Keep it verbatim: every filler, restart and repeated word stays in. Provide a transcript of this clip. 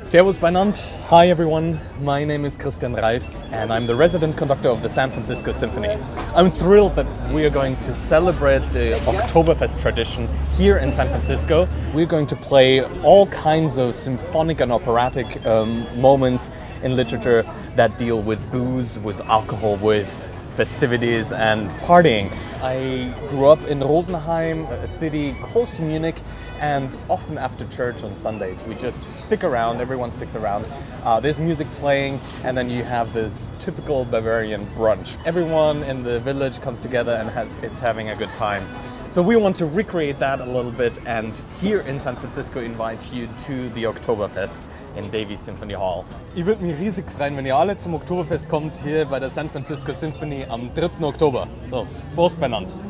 Servus beieinander. Hi everyone, my name is Christian Reif and I'm the resident conductor of the San Francisco Symphony. I'm thrilled that we are going to celebrate the Oktoberfest tradition here in San Francisco. We're going to play all kinds of symphonic and operatic um, moments in literature that deal with booze, with alcohol, with festivities and partying. I grew up in Rosenheim, a city close to Munich, and often after church on Sundays we just stick around, everyone sticks around. Uh, there's music playing and then you have this typical Bavarian brunch. Everyone in the village comes together and has, is having a good time. So we want to recreate that a little bit and here in San Francisco invite you to the Oktoberfest in Davies Symphony Hall. Ich würde mich riesig freuen, wenn ihr alle zum Oktoberfest kommt hier bei der San Francisco Symphony am dritten Oktober. So, Prost beieinander!